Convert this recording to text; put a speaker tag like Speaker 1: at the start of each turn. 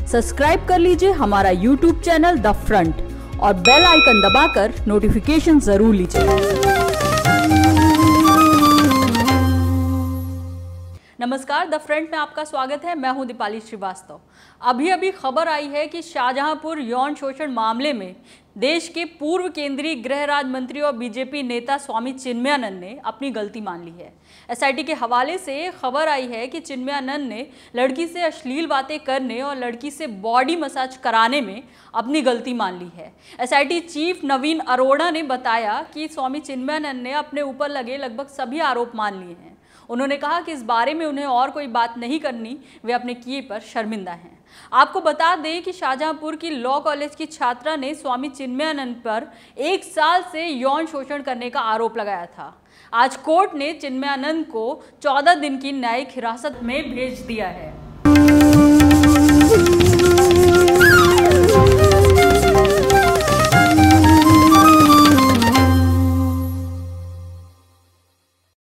Speaker 1: Subscribe कर लीजिए हमारा यूट्यूब चैनल द फ्रंट और बेल आइकन दबाकर नोटिफिकेशन जरूर लीजिए। नमस्कार, द फ्रंट में आपका स्वागत है। मैं हूं दीपाली श्रीवास्तव। अभी खबर आई है कि शाहजहांपुर यौन शोषण मामले में देश के पूर्व केंद्रीय गृह राज्य मंत्री और बीजेपी नेता स्वामी चिन्मयानंद ने अपनी गलती मान ली है। एसआईटी के हवाले से खबर आई है कि चिन्मयानंद ने लड़की से अश्लील बातें करने और लड़की से बॉडी मसाज कराने में अपनी गलती मान ली है। एसआईटी चीफ नवीन अरोड़ा ने बताया कि स्वामी चिन्मयानंद ने अपने ऊपर लगे लगभग सभी आरोप मान लिए हैं। उन्होंने कहा कि इस बारे में उन्हें और कोई बात नहीं करनी, वे अपने किए पर शर्मिंदा हैं। आपको बता दें कि शाहजहांपुर की लॉ कॉलेज की छात्रा ने स्वामी चिन्मयानंद पर 1 साल से यौन शोषण करने का आरोप लगाया था। आज कोर्ट ने चिन्मयानंद को 14 दिन की न्यायिक हिरासत में भेज दिया है।